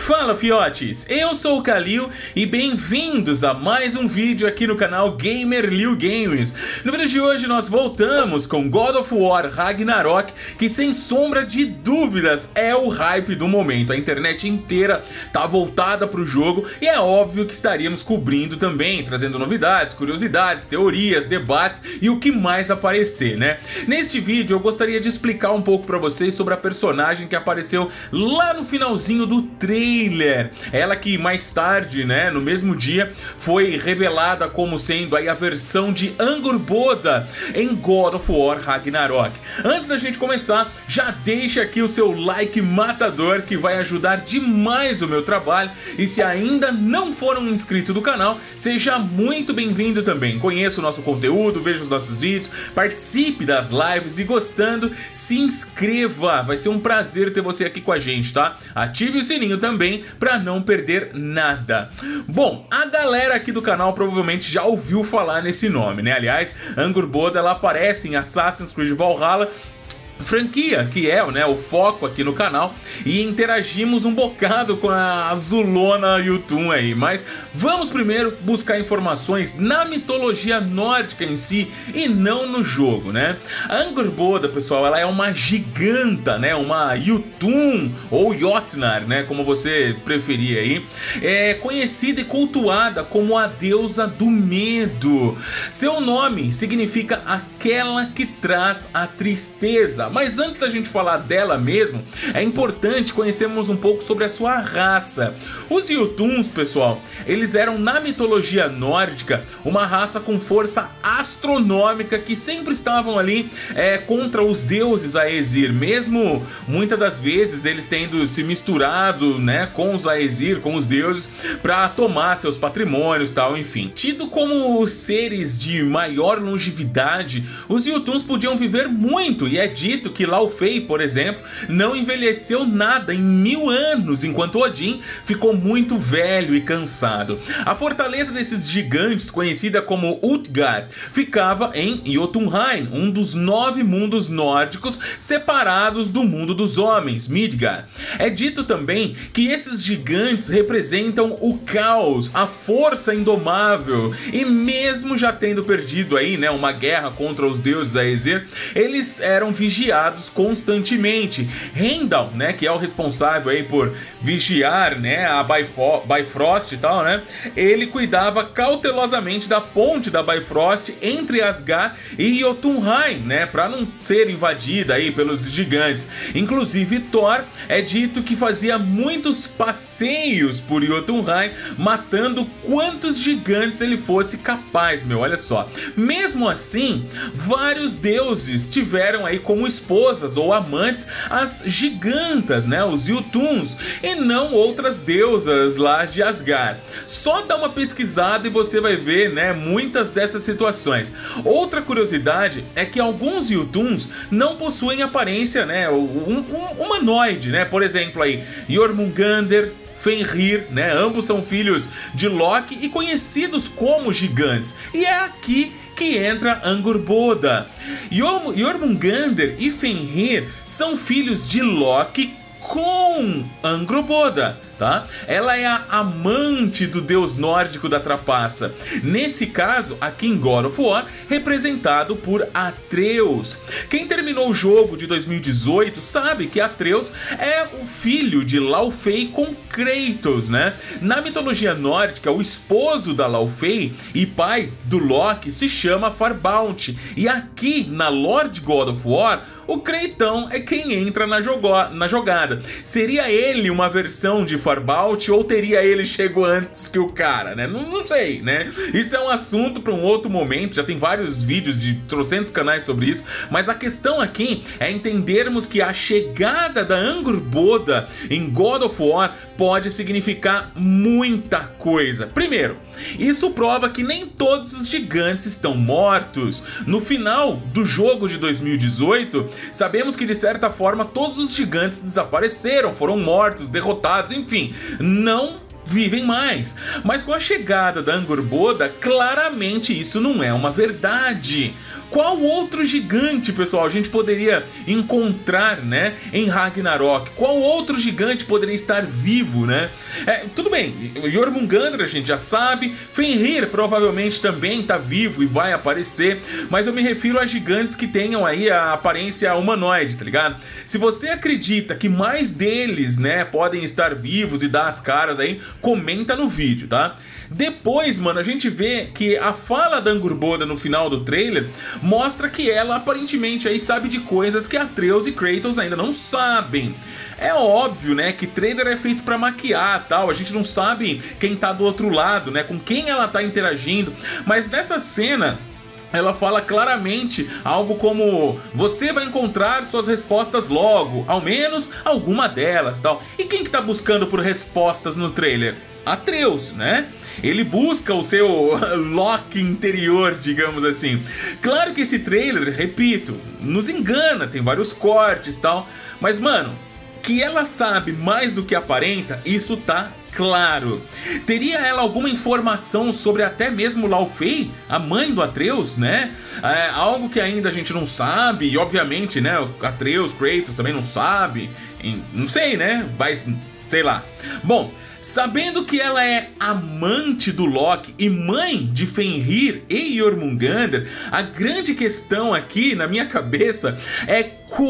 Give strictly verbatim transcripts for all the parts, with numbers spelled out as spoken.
Fala fiotes, eu sou o Kalil e bem-vindos a mais um vídeo aqui no canal Gamerliu Games. No vídeo de hoje nós voltamos com God of War Ragnarok, que sem sombra de dúvidas é o hype do momento. A internet inteira tá voltada pro jogo e é óbvio que estaríamos cobrindo também, trazendo novidades, curiosidades, teorias, debates e o que mais aparecer, né? Neste vídeo eu gostaria de explicar um pouco pra vocês sobre a personagem que apareceu lá no finalzinho do trailer. Ela que mais tarde, né, no mesmo dia, foi revelada como sendo aí a versão de Angrboda em God of War Ragnarok. Antes da gente começar, já deixa aqui o seu like matador que vai ajudar demais o meu trabalho. E se ainda não for um inscrito do canal, seja muito bem-vindo também. Conheça o nosso conteúdo, veja os nossos vídeos, participe das lives e gostando, se inscreva. Vai ser um prazer ter você aqui com a gente, tá? Ative o sininho também para não perder nada. Bom, a galera aqui do canal provavelmente já ouviu falar nesse nome, né? Aliás, Angrboda ela aparece em Assassin's Creed Valhalla, franquia que é, né, o foco aqui no canal, e interagimos um bocado com a azulona Jotun aí, mas vamos primeiro buscar informações na mitologia nórdica em si e não no jogo, né? A Angrboda, pessoal, ela é uma giganta, né, uma Jotun ou Jotnar, né, como você preferir aí, é conhecida e cultuada como a deusa do medo. Seu nome significa aquela que traz a tristeza. Mas antes da gente falar dela mesmo, é importante conhecermos um pouco sobre a sua raça. Os Jotuns, pessoal, eles eram na mitologia nórdica uma raça com força astronômica que sempre estavam ali é, contra os deuses Aesir, mesmo muitas das vezes eles tendo se misturado, né, com os Aesir, com os deuses, para tomar seus patrimônios, tal, enfim. Tido como os seres de maior longevidade, os Jotuns podiam viver muito, e é dito que Laufey, por exemplo, não envelheceu nada em mil anos, enquanto Odin ficou muito velho e cansado. A fortaleza desses gigantes, conhecida como Utgard, ficava em Jotunheim, um dos nove mundos nórdicos separados do mundo dos homens, Midgard. É dito também que esses gigantes representam o caos, a força indomável, e mesmo já tendo perdido aí, né, uma guerra contra os deuses Aesir, eles eram vigiados constantemente. Heimdall, né, que é o responsável aí por vigiar, né, a Bifrost e tal, né, ele cuidava cautelosamente da ponte da Bifrost entre Asgard e Jotunheim, né, para não ser invadida aí pelos gigantes. Inclusive Thor é dito que fazia muitos passeios por Jotunheim, matando quantos gigantes ele fosse capaz, meu, olha só. Mesmo assim, vários deuses tiveram aí como esposas ou amantes as gigantas, né, os Jotuns, e não outras deusas lá de Asgard. Só dá uma pesquisada e você vai ver, né, muitas dessas situações. Outra curiosidade é que alguns Jotuns não possuem aparência, né, um, um humanoide, né, por exemplo aí Jormungandr, Fenrir, né, ambos são filhos de Loki e conhecidos como gigantes, e é aqui que entra Angrboda. Jormungandr e Fenrir são filhos de Loki com Angrboda, tá? Ela é a amante do deus nórdico da trapaça. Nesse caso, aqui em God of War, representado por Atreus. Quem terminou o jogo de dois mil e dezoito sabe que Atreus é o filho de Laufey com Kratos, né? Na mitologia nórdica, o esposo da Laufey e pai do Loki se chama Farbaunt. E aqui, na lore de God of War, o Kratos é quem entra na, jogo na jogada. Seria ele uma versão de Farbaunt ou teria ele chegado antes que o cara, né? Não, não sei, né? Isso é um assunto para um outro momento, já tem vários vídeos de trocentos canais sobre isso, mas a questão aqui é entendermos que a chegada da Angrboda em God of War pode significar muita coisa. Primeiro, isso prova que nem todos os gigantes estão mortos. No final do jogo de dois mil e dezoito, sabemos que de certa forma todos os gigantes desapareceram, foram mortos, derrotados, enfim, não vivem mais. Mas com a chegada da Angrboda, claramente isso não é uma verdade. Qual outro gigante, pessoal, a gente poderia encontrar, né, em Ragnarok? Qual outro gigante poderia estar vivo, né? É, tudo bem, Jormungandr a gente já sabe, Fenrir provavelmente também está vivo e vai aparecer, mas eu me refiro a gigantes que tenham aí a aparência humanoide, tá ligado? Se você acredita que mais deles, né, podem estar vivos e dar as caras aí, comenta no vídeo, tá? Depois, mano, a gente vê que a fala da Angrboda no final do trailer mostra que ela aparentemente aí sabe de coisas que Atreus e Kratos ainda não sabem. É óbvio, né, que trailer é feito pra maquiar, tal, a gente não sabe quem tá do outro lado, né, com quem ela tá interagindo, mas nessa cena ela fala claramente algo como: você vai encontrar suas respostas logo, ao menos alguma delas, tal. E quem que tá buscando por respostas no trailer? Atreus, né? Ele busca o seu Loki interior, digamos assim. Claro que esse trailer, repito, nos engana, tem vários cortes e tal, mas mano, que ela sabe mais do que aparenta, isso tá claro. Teria ela alguma informação sobre até mesmo Laufey, a mãe do Atreus, né? É, algo que ainda a gente não sabe, e obviamente, né, o Atreus, Kratos também não sabe, e, não sei, né? Vai, sei lá. Bom, sabendo que ela é amante do Loki e mãe de Fenrir e Jormungandr, a grande questão aqui na minha cabeça é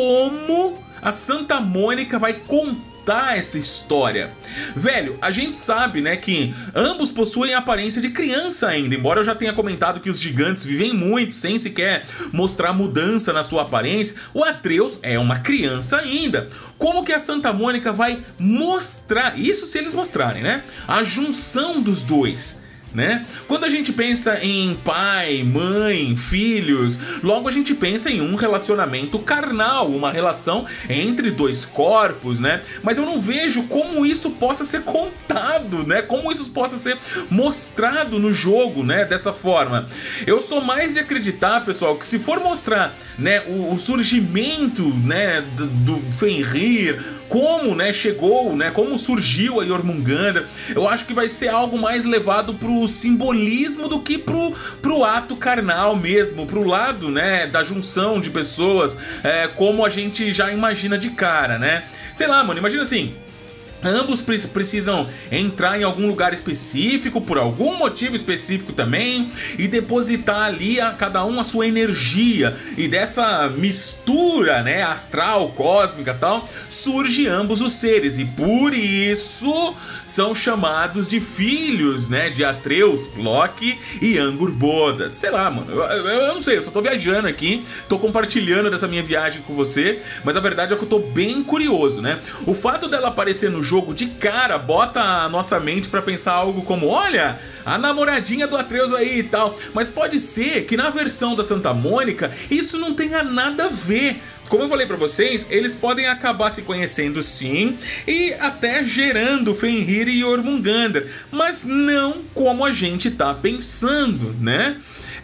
como a Santa Mônica vai contar essa história. Velho, a gente sabe, né, que ambos possuem a aparência de criança ainda, embora eu já tenha comentado que os gigantes vivem muito sem sequer mostrar mudança na sua aparência. O Atreus é uma criança ainda. Como que a Santa Mônica vai mostrar, isso se eles mostrarem, né, a junção dos dois? Né? Quando a gente pensa em pai, mãe, filhos, logo a gente pensa em um relacionamento carnal, uma relação entre dois corpos, né? Mas eu não vejo como isso possa ser contado, né? Como isso possa ser mostrado no jogo, né? Dessa forma. Eu sou mais de acreditar, pessoal, que se for mostrar, né, o, o surgimento, né, do, do Fenrir, como, né, chegou, né, como surgiu a Jormungandr, eu acho que vai ser algo mais levado pro simbolismo do que pro, pro ato carnal mesmo, pro lado, né, da junção de pessoas, é, como a gente já imagina de cara, né? Sei lá, mano, imagina assim: ambos pre precisam entrar em algum lugar específico, por algum motivo específico também, e depositar ali a cada um a sua energia. E dessa mistura, né, astral, cósmica e tal, surge ambos os seres. E por isso são chamados de filhos, né, de Atreus, Loki e Angrboda. Sei lá, mano, eu, eu, eu não sei, eu só tô viajando aqui, tô compartilhando dessa minha viagem com você, mas a verdade é que eu tô bem curioso, né? O fato dela aparecer no jogo de cara bota a nossa mente pra pensar algo como: olha, a namoradinha do Atreus aí e tal. Mas pode ser que na versão da Santa Mônica isso não tenha nada a ver. Como eu falei pra vocês, eles podem acabar se conhecendo sim, e até gerando Fenrir e Jormungandr, mas não como a gente tá pensando, né?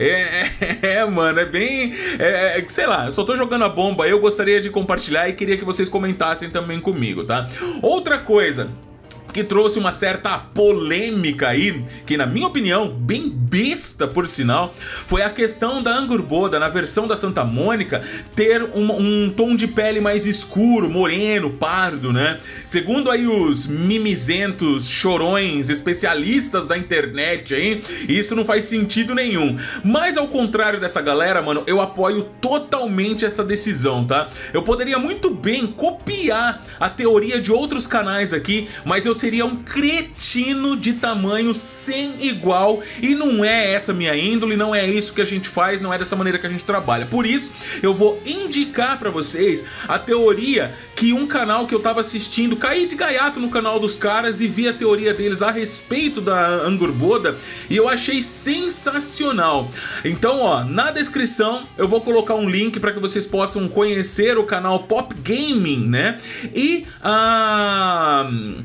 É, é, é mano, é bem... É, sei lá, eu só tô jogando a bomba, eu gostaria de compartilhar e queria que vocês comentassem também comigo, tá? Outra coisa que trouxe uma certa polêmica aí, que na minha opinião, bem besta por sinal, foi a questão da Angrboda, na versão da Santa Mônica, ter um, um tom de pele mais escuro, moreno, pardo, né? Segundo aí os mimizentos, chorões, especialistas da internet aí, isso não faz sentido nenhum. Mas ao contrário dessa galera, mano, eu apoio totalmente essa decisão, tá? Eu poderia muito bem copiar a teoria de outros canais aqui, mas eu seria um cretino de tamanho sem igual, e não é essa minha índole, não é isso que a gente faz, não é dessa maneira que a gente trabalha. Por isso, eu vou indicar pra vocês a teoria que um canal que eu tava assistindo, caí de gaiato no canal dos caras e vi a teoria deles a respeito da Angrboda, e eu achei sensacional. Então, ó, na descrição eu vou colocar um link para que vocês possam conhecer o canal Pop Gaming, né? E a...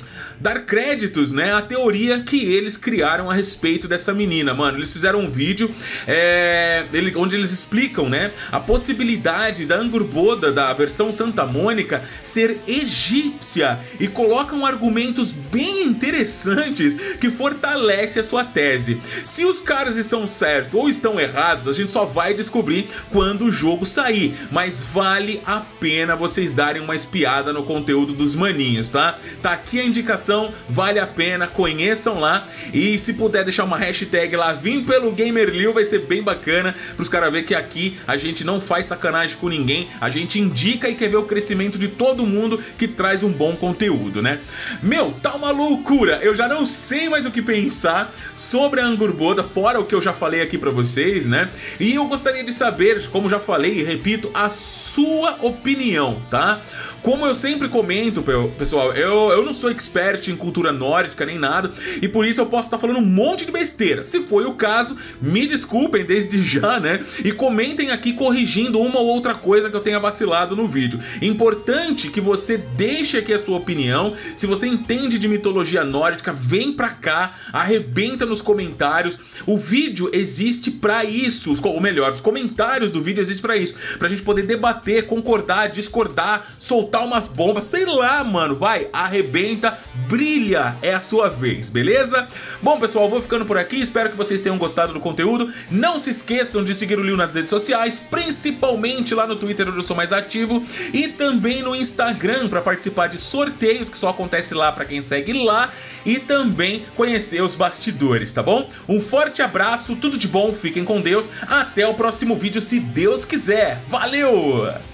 dar créditos, né, à teoria que eles criaram a respeito dessa menina, mano. Eles fizeram um vídeo é, ele, onde eles explicam, né, a possibilidade da Angrboda, da versão Santa Mônica, ser egípcia e colocam argumentos bem interessantes que fortalecem a sua tese. Se os caras estão certos ou estão errados, a gente só vai descobrir quando o jogo sair, mas vale a pena vocês darem uma espiada no conteúdo dos maninhos, tá? Tá aqui a indicação, vale a pena, conheçam lá, e se puder deixar uma hashtag lá, vim pelo GamerLiu, vai ser bem bacana pros caras verem que aqui a gente não faz sacanagem com ninguém, a gente indica e quer ver o crescimento de todo mundo que traz um bom conteúdo, né? Meu, tá uma loucura, eu já não sei mais o que pensar sobre a Angrboda, fora o que eu já falei aqui pra vocês, né? E eu gostaria de saber, como já falei e repito, a sua opinião, tá? Como eu sempre comento, pessoal, eu, eu não sou expert em cultura nórdica nem nada, e por isso eu posso estar falando um monte de besteira. Se foi o caso, me desculpem desde já, né? E comentem aqui corrigindo uma ou outra coisa que eu tenha vacilado no vídeo. Importante que você deixe aqui a sua opinião. Se você entende de mitologia nórdica, vem pra cá, arrebenta nos comentários. O vídeo existe pra isso, ou melhor, os comentários do vídeo existem pra isso, pra gente poder debater, concordar, discordar, soltar umas bombas, sei lá, mano, vai, arrebenta, brilha, é a sua vez, beleza? Bom, pessoal, eu vou ficando por aqui, espero que vocês tenham gostado do conteúdo. Não se esqueçam de seguir o Liu nas redes sociais, principalmente lá no Twitter, onde eu sou mais ativo, e também no Instagram, para participar de sorteios, que só acontece lá para quem segue lá, e também conhecer os bastidores, tá bom? Um forte abraço, tudo de bom, fiquem com Deus, até o próximo vídeo, se Deus quiser. Valeu!